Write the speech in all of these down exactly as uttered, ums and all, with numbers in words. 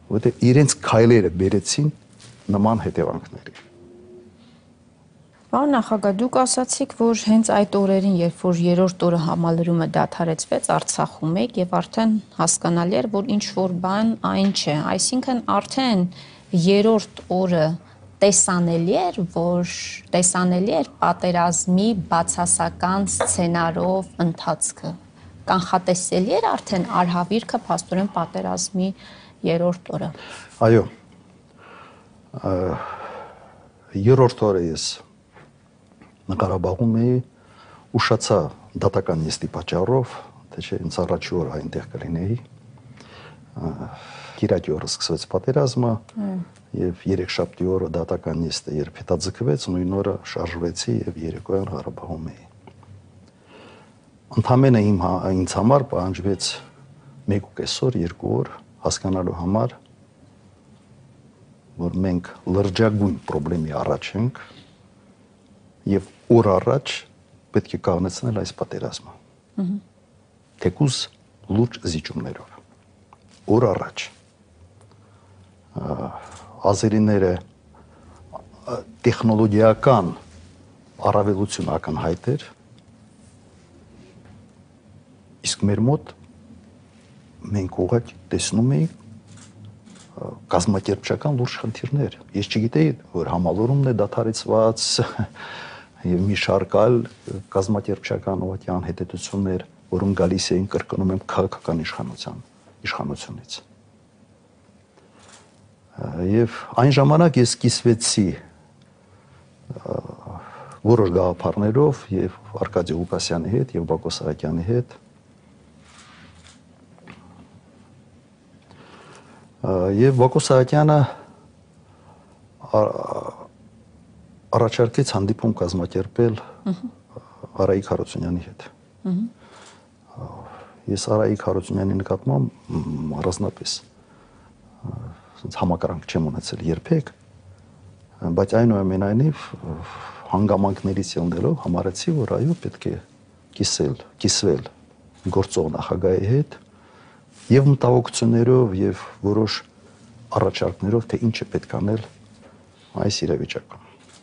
որտեղ իրենց քայլերը բերեցին նման հետևանքների։ Պարոն նախագահ, դուք ասացիք, որ հենց այդ օրերին, երբ որ երրորդ օրը համալրումը դադարեցվեց, Արցախում եք եւ արդեն հասկանալի էր, որ ինչ որ բան այն չէ, այսինքն արդեն երրորդ օրը տեսանելի էր, որ տեսանելի էր պատերազմի բացասական սցենարով ընթացքը, կանխատեսելի էր արդեն արհավիրքը փաստորեն պատերազմի երրորդ օրը։ Այո, երրորդ օրը ես Ղարաբաղում էի, ուշացա դատական նիստի պատճառով, թե չէ ինձ առաջի օրը այնտեղ կլինեի, Կիրակի օրը սկսվեց պատերազմը եւ երեքշաբթի օրը դատական նիստը երբ հետաձգվեց, նույն օրը շարժվեցի եւ երեկոյան Ղարաբաղում էի։ Ընդամենը իմ ինձ համար պահանջվեց մեկ ու կես օր, երկու օր հասկանալու համար, որ մենք լրջագույն խնդրի առաջ ենք եւ օր առաջ պետք է կանգնեցնել այս պատերազմը։ Թեկուզ լուրջ զիջումներով։ Օր առաջ ազերիները տեխնոլոգիական առավելություն ակնհայտ էր, իսկ մեր մոտ մենք ուղղակի տեսնում էինք կազմակերպչական լուրջ խնդիրներ։ Ես չգիտեի, որ համալուրումն է դադարեցված եւ մի շարք այլ կազմակերպչական ուղղակի անհետեցություններ, որոնք գալիս էին կրկնում եմ քաղաքական իշխանության իշխանությունից։ Եվ այն ժամանակ ես կիսվեցի որոշ գաղափարներով եւ Արկադի Ղուկասյանի հետ եւ Բակո Սահակյանի հետ եւ Բակո Սահակյանը առաջարկեց հանդիպում կազմակերպել Արայիկ Հարությունյանի հետ։ Ես Արայիկ Հարությունյանի նկատմամբ առանձնապես համակրանք չեմ ունեցել երբեք, բայց այնուամենայնիվ հանգամանքներից ելնելով համարեցի, որ այո, պետք է կիսել, կիսվել գործող նախագահի հետ եւ մտահոգություններով եւ որոշ առաջարկներով, թե ինչ է պետք անել այս իրավիճակում։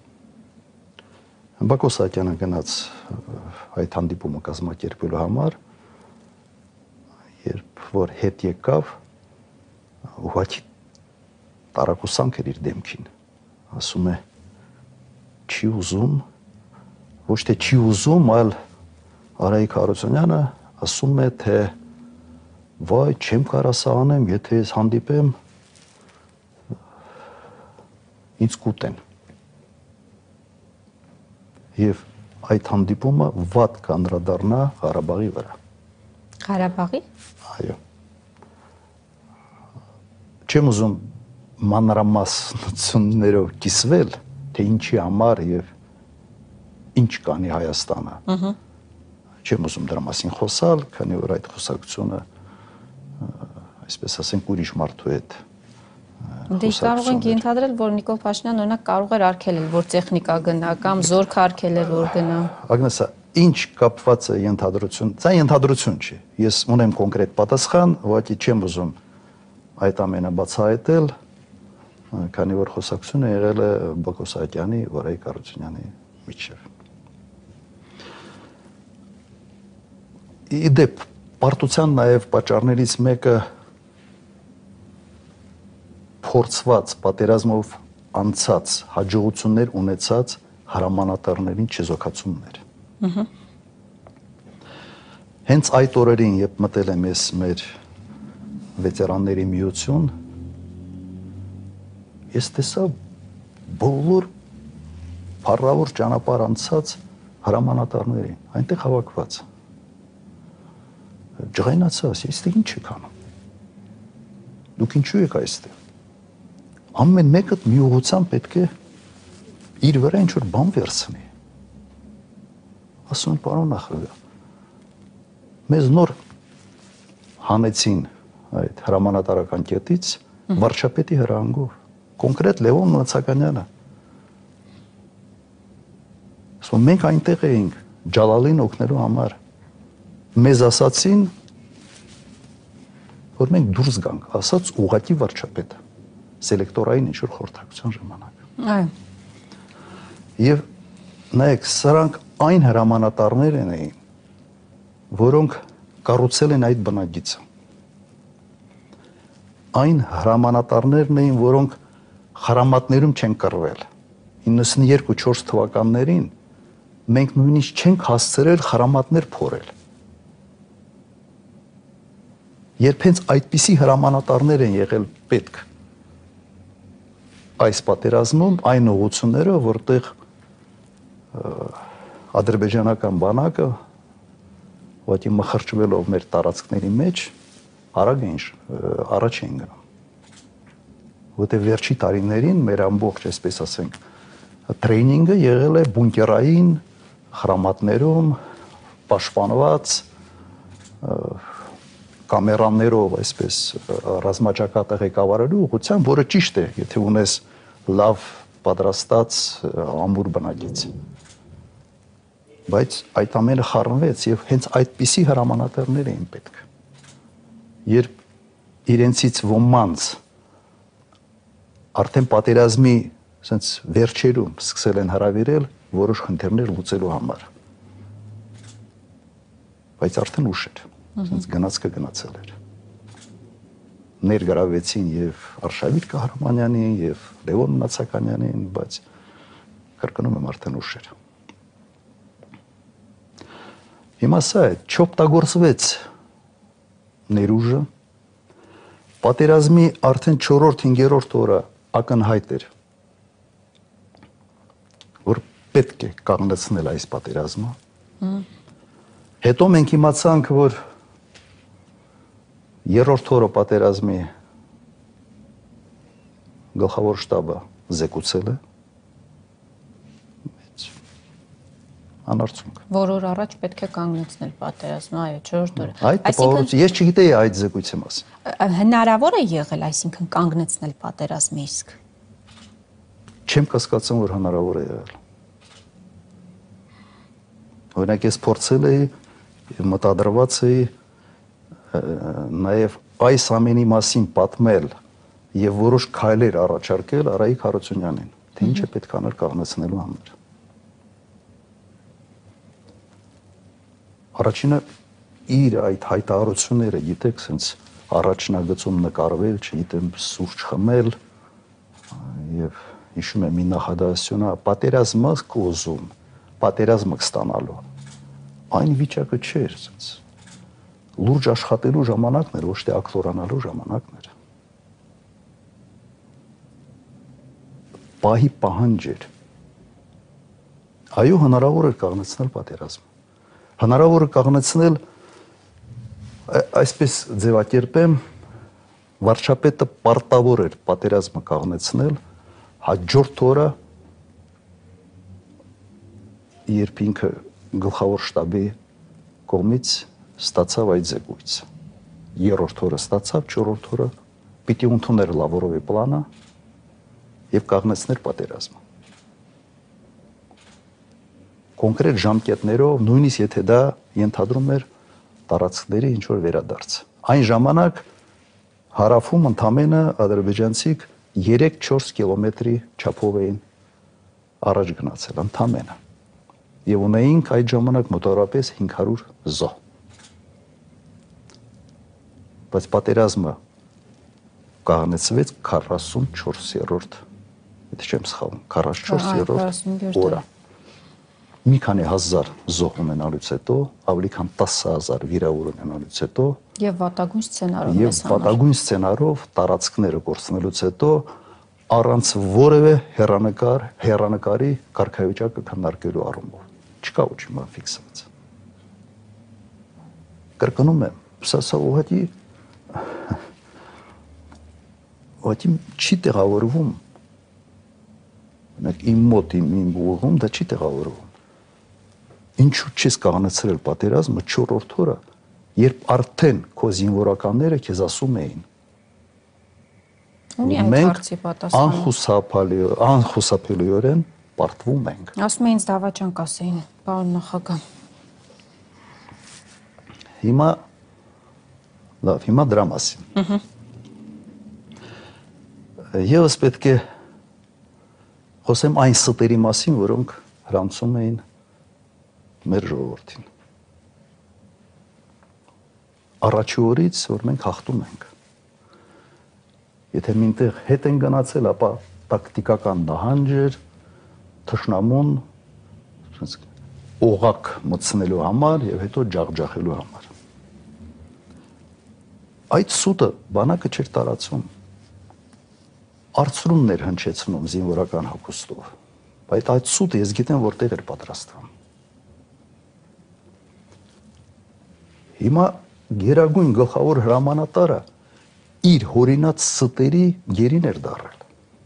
Բակո Սահակյանը գնաց այդ հանդիպումը կազմակերպելու համար, երբ որ հետ եկավ, ուղղակի տարակուսանք էր իր դեմքին, ասում է, չի ուզում, ոչ թե չի ուզում, այլ Արայիկ Հարությունյանը ասում է, թե վայ, չեմ կարա սա անեմ, եթե ես հանդիպեմ, ինձ կուտեն։ Եվ այդ հանդիպումը վատ կանդրադառնա Ղարաբաղի վրա։ Ղարաբաղի։ Այո։ Չեմ ուզում մանրամասնություններով կիսվել, թե ինչի համար եւ ինչ կանի Հայաստանը։ Չեմ ուզում դրա մասին խոսալ, քանի որ այդ խոսակցությունը, այսպես ասենք, ուրիշ մարդու հետ Դե կարող ենք ենթադրել, որ Նիկոլ Փաշինյանը օրինակ կարող էր արգելել, որ տեխնիկա գնա կամ զորք արգելել, որ գնա։ Ագնեսա, ինչ կապված է ենթադրություն, դա ենթադրություն չի։ Ես ունեմ կոնկրետ պատասխան, ուղղակի չեմ ուզում այդ ամենը բացահայտել, քանի որ խոսակցությունը եղել է Բակո Սահակյանի, Արայիկ Հարությունյանի միջև։ Իդեպ, պարտության նաև պատճառներից մեկը փորձված պատերազմով անցած հաջողություններ ունեցած հրամանատարներին չեզոքացումներ։ Հենց այդ օրերին, երբ մտել եմ ես մեր վետերանների միություն, ես տեսա բոլոր փառավոր ճանապարհ անցած հրամանատարներին, այնտեղ հավաքված։ Ջղայնացա, ասի, ինչ եք անում։ Դուք ինչու եք այստեղ։ Ամեն մեկը մի ուղղությամբ պետք է իր վրա ինչ-որ բան վերցնի։ Ասում եմ, պարոն նախագահ, մեզ նոր հանեցին այդ հրամանատարական կետից վարչապետի հրահանգով, կոնկրետ Լևոն Նացականյանը։ Ասում մենք այնտեղ էինք Ջալալին օգնելու համար։ Մեզ ասացին որ մենք դուրս գանք, ասած ուղղակի վարչապետը, սելեկտորային ինչ-որ խորհրդակցության ժամանակ։ Այո։ Եվ նայեք, սրանք այն հրամանատարներ էին, որոնք կառուցել են այդ բնագիծը։ Այն հրամանատարներն էին, որոնք խրամատներում չեն կռվել։ իննսունյերկու չորս թվականներին մենք նույնիսկ չենք հասցրել խրամատներ փորել։ Երբ հենց այդպիսի հրամանատարներ են եղել պետք այս պատերազմում, այն ուղղությունները, որտեղ ադրբեջանական բանակը ուղղակի մխրճվելով մեր տարածքների մեջ արագ էին առաջ էին գնում։ Որտեղ վերջի տարիներին մեր ամբողջ, այսպես ասենք, տրեյնինգը եղել է բունկերային խրամատներում պաշտպանված կամերաներով, այսպես ռազմաճակատը ղեկավարելու ուղղությամբ, որը ճիշտ է, եթե ունես լավ պատրաստած ամուր բնագիծ։ Բայց այդ ամենը խառնվեց եւ հենց այդպիսի հրամանատարներ էին պետք։ Երբ իրենցից ոմանց արդեն պատերազմի ասենց վերջերում սկսել են հրավիրել որոշ խնդիրներ լուծելու համար։ Բայց արդեն ուշ էր, ասենց գնացքը գնացել էր։ Ներգրավեցին եւ Արշավիր Կահրամանյանին եւ Լևոն Նացականյանին, բայց կրկնում եմ արդեն ուշ էր։ Հիմա սա է, չօգտագործվեց ներուժը, պատերազմի արդեն չորրորդ հինգերորդ օրը ակնհայտ էր, որ պետք է կանգնեցնել այս պատերազմը։ Հետո մենք իմացանք, որ երրորդ օրը պատերազմի գլխավոր շտաբը զեկուցել է, անարդյունք։ Որ օր առաջ պետք է կանգնեցնել պատերազմը, այո, չորրորդ օրը։ Այդ տպավորություն, ես չգիտեի այդ զեկույցի մասին։ Հնարավոր է եղել, այսինքն կանգնեցնել պատերազմը իսկ։ Չեմ կասկածում, որ հնարավոր է եղել։ Օրինակ ես փորձել էի եւ մտադրված էի նաեւ այս ամենի մասին պատմել եւ որոշ քայլեր առաջարկել Արայիկ Հարությունյանին, թե ինչ է պետք անել կանգնեցնելու համար։ Առաջինը իր այդ հայտարարությունները, գիտեք, sense առաջնագծում նկարվել, չգիտեմ, սուրճ խմել եւ հիշում եմ մի նախադասությունը, պատերազմը կոզում, պատերազմը կստանալու։ Այն վիճակը չէր, sense լուրջ աշխատելու ժամանակն էր, ոչ թե ակտորանալու ժամանակն էր։ Պահի պահանջ էր։ Այո, հնարավոր էր կանգնեցնել պատերազմը։ Հնարավոր է կանգնեցնել, այսպես ձևակերպեմ, վարչապետը պարտավոր էր պատերազմը կանգնեցնել, հաջորդ օրը, երբ ինքը գլխավոր շտաբի կողմից ստացավ այդ զեկույցը։ Երրորդ օրը ստացավ, չորրորդ օրը պիտի ընդուներ Լավրովի պլանը եւ կանգնեցներ պատերազմը։ Կոնկրետ ժամկետներով, նույնիսկ եթե դա ենթադրում էր տարածքների ինչ-որ վերադարձ։ Այն ժամանակ հարավում ընդամենը ադրբեջանցիք երեք-չորս կիլոմետրի չափով էին առաջ գնացել, ընդամենը։ Եվ ունեինք այդ ժամանակ մոտավորապես հինգ հարյուր զոհ։ Բայց պատերազմը կանգնեցվեց քառասունչորսերորդ, եթե չեմ սխալվում, քառասունչորսերորդ օրը։ Մի քանի հազար զոհ ունենալուց հետո, ավելի քան տասը հազար վիրավոր ունենալուց հետո եւ վատագույն սցենարով եւ վատագույն սցենարով տարածքները կորցնելուց հետո առանց որևէ հերանեկար, հերանեկարի կարգավիճակը քննարկելու առումով չկա ոչինչ մա ֆիքսված։ Կրկնում եմ, սա սա ուղղակի ուղղակի չի տեղավորվում։ Մենք իմ մոտ իմ ուղղում դա չի տեղավորվում։ Ինչու չես կանգնեցրել պատերազմը չորրորդ օրը, երբ արդեն քո զինվորականները քեզ ասում էին։ Ունի այդ հարցի պատասխանը։ Անխուսափելի, անխուսափելիորեն պարտվում ենք։ Ասում էին դավաճան կասեին, պարոն նախագահ։ Հիմա Լավ, հիմա դրա մասին։ Եվս պետք է խոսեմ այն ստերի մասին, որոնք հրանցում էին մեր ժողովրդին։ Առաջի օրից, որ մենք հաղթում ենք։ Եթե մինտեղ հետ են գնացել, ապա տակտիկական նահանջ էր թշնամուն օղակ մտցնելու համար եւ հետո ջախջախելու համար։ Այդ սուտը բանակը չէր տարածում, արծրունն էր հնչեցնում զինվորական հագուստով, բայց այդ սուտը ես գիտեմ որտեղ էր պատրաստվում։ Հիմա գերագույն գլխավոր հրամանատարը իր հորինած ստերի գերին էր դարել։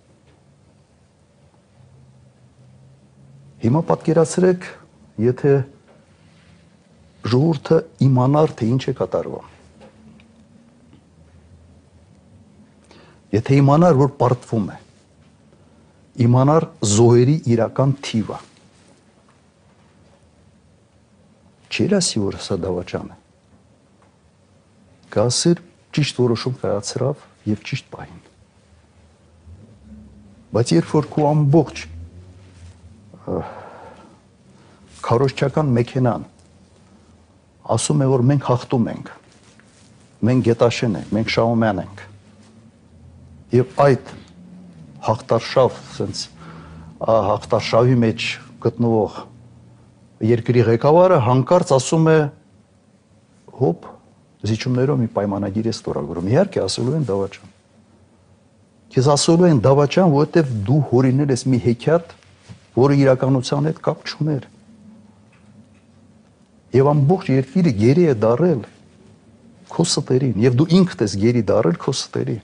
Հիմա պատկերացրեք, եթե ժողովուրդը իմանար, թե ինչ է կատարվում։ Եթե իմանար, որ պարտվում է, իմանար զոհերի իրական թիվը, չէր ասի, որ սա դավաճան է, կասեր ճիշտ որոշում կայացրավ և ճիշտ պահին։ Բայց երբ որ քո ամբողջ քարոզչական մեքենան ասում է, որ մենք հաղթում ենք, մենք Գետաշեն ենք, մենք Շահումյան ենք, եւ այդ հաղթարշավ, sense հաղթարշավի մեջ գտնվող երկրի ղեկավարը հանկարծ ասում է հոп զիջումներով մի պայմանագիր է ստորագրում։ Իհարկե ասելու են դավաճան։ Քեզ ասելու են դավաճան, որովհետեւ դու հորինել ես մի հեքիաթ, որը իրականության հետ կապ չուներ։ Եվ ամբողջ երկիրը գերի է դարել քո ստերին, եւ դու ինքդ ես գերի դարել քո ստերին։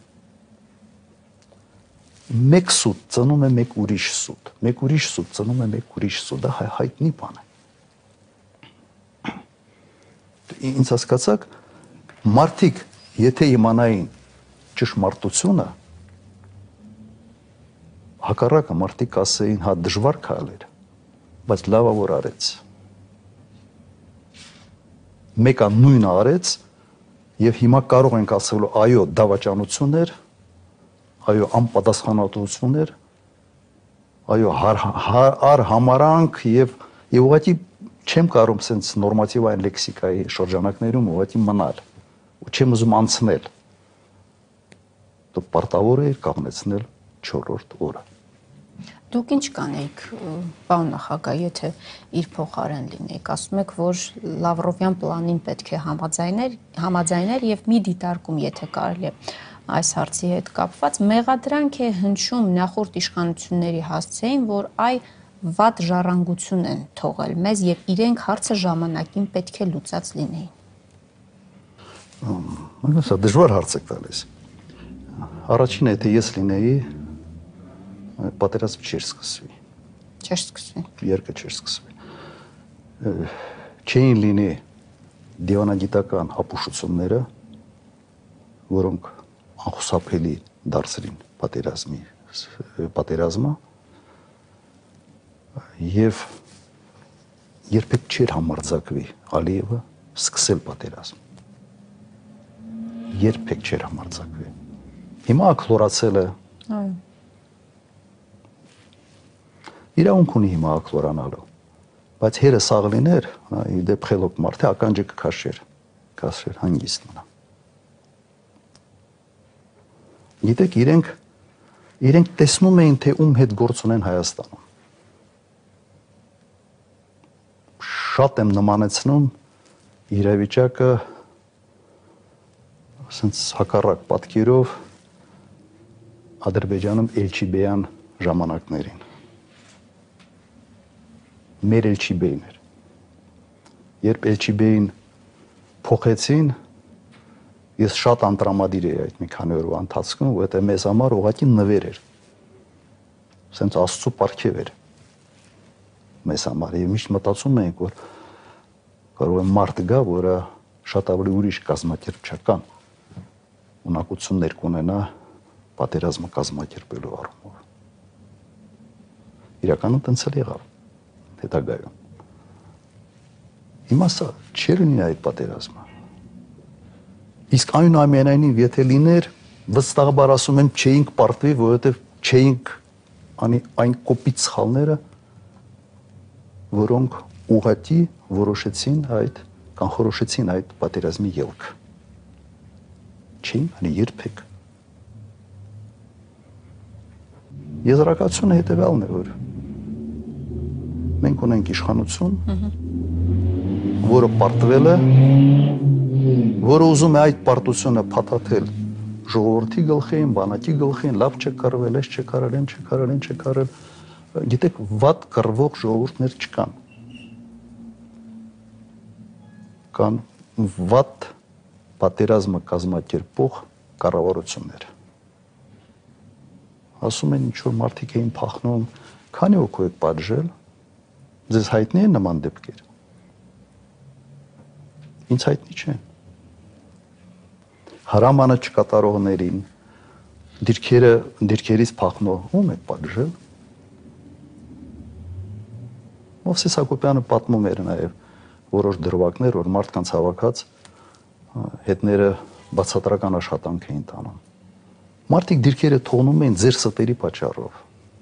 Մեկ սուտ ծնում է մեկ ուրիշ սուտ, մեկ ուրիշ սուտ ծնում է մեկ ուրիշ սուտ, դա հայտնի բան է։ Ինձ հասկացաք, մարդիկ, եթե իմանային ճշմարտությունը, հակառակը մարդիկ կասեին, հա դժվար քայլեր, բայց լավա որ արեց։ Մեկը նույնը արեց, եւ հիմա կարող ենք ասելու, այո, դավաճանություն էր, այո, անպատասխանատվություն էր, այո, արհամարանք եւ եւ ուղղակի չեմ կարող sense նորմատիվային լեքսիկայի շրջանակներում ուղղակի մնալ ու չեմ ուզում անցնել։ Դու պարտավոր ես կանգնեցնել չորրորդ օրը։ Դուք ինչ կանեիք, պարոն նախագահ, եթե իր փոխարեն լինեիք, ասում եք, որ Լավրովյան պլանին պետք է համաձայնել, համաձայնել եւ մի դիտարկում, եթե կարելի է այս հարցի հետ կապված, մեղադրանք է հնչում նախորդ իշխանությունների հասցեին, որ այ վատ ժառանգություն են թողել մեզ եւ իրենք հարցը ժամանակին պետք է լուծած լինեին։ Սա դժվար հարց եք տալիս։ Առաջինը, եթե ես լինեի, պատերազմ չէր սկսվի։ Չէր սկսվի։ Երկը չէր սկսվի։ Չէին լինի դիվանագիտական ապուշությունները, որոնք անխուսափելի դարձրին պատերազմի պատերազմը եւ երբեք չէր համարձակվի Ալիևը սկսել պատերազմ։ Երբեք չէր համարձակվի։ Հիմա ակլորացել է։ Այո։ Իրավունք ունի հիմա ակլորանալու, բայց հերը սաղ լիներ, դեպ խելոք մարդ է, ականջը կքաշեր, կասեր հանգիստ մնա։ Գիտեք, իրենք իրենք տեսնում էին, թե ում հետ գործ ունեն Հայաստանում։ Շատ եմ նմանեցնում իրավիճակը ասենց հակառակ պատկերով Ադրբեջանում Էլչիբեյան ժամանակներին։ Մեր Էլչիբեին էր։ Երբ Էլչիբեին փոխեցին, ես շատ անտրամադիր էի այդ մի քանի օրվա ընթացքում, որովհետև մեզ համար ուղղակի նվեր էր։ Սենց Աստծո պարգև էր մեզ համար, եւ միշտ մտածում էինք, որ կարող է մարդ գա, որը շատ ավելի ուրիշ կազմակերպչական ունակություններ կունենա պատերազմը կազմակերպելու առումով։ Իրականում տենց էլ եղավ հետագայում։ Հիմա սա չէր լինի այդ պատերազմը։ Իսկ այնուամենայնիվ եթե լիներ, վստահաբար ասում եմ, չէինք պարտվի, որովհետև չէինք անի այն կոպիտ սխալները, որոնք ուղղակի որոշեցին այդ կանխորոշեցին այդ պատերազմի ելքը։ Չէին անի երբեք։ Եզրակացությունը հետևյալն է, որ մենք ունենք իշխանություն, որը պարտվել է, որը ուզում է այդ պարտությունը փաթաթել ժողովրդի գլխին, բանակի գլխին, լավ չեք կարվել, այս չեք արել, այն չեք արել, այն չեք արել։ Գիտեք, վատ կռվող ժողովուրդներ չկան։ Կան վատ պատերազմը կազմակերպող կառավարություններ։ Ասում են ինչ որ մարդիկ էին փախնում, քանի օգու եք պատժել, ձեզ հայտնի է նման դեպքեր։ Ինձ հայտնի չեն։ Հրամանը չկատարողներին, դիրքերը, դիրքերից փախնող ում եք պատժել։ Մովսես Հակոբյանը պատմում էր նաև որոշ դրվագներ, որ մարդկանց հավաքած հետները բացատրական աշխատանք էին տանում։ Մարդիկ դիրքերը թողնում էին ձեր ստերի պատճառով։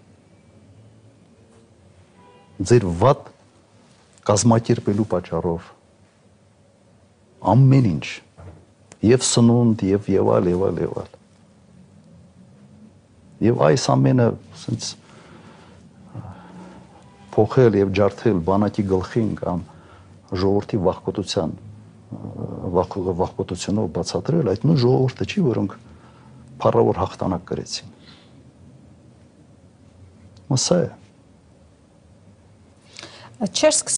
Ձեր վատ կազմակերպելու պատճառով։ Ամեն ինչ։ Եվ սնունդ, եւ եւ այլ, եւ այլ, եւ այլ։ Եվ այս ամենը ասենց փոխել եւ ջարդել բանակի գլխին կամ ժողովրդի վախկոտության վախկոտությունով բացատրել, այդ նույն ժողովուրդը չի, որոնք փառավոր հաղթանակ կրեցին։ Մասա է։ Չեր